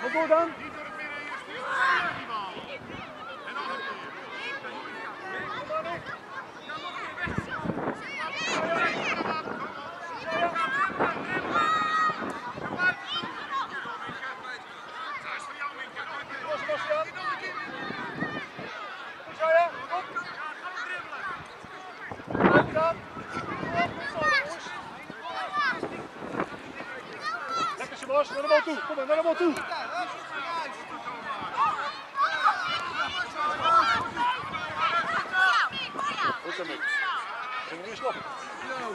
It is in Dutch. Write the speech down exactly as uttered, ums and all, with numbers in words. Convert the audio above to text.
Kom door dan. Bas, naar de bal toe. Kom maar, naar de bal toe. Goed zo, Mick. Gaan we weer stoppen.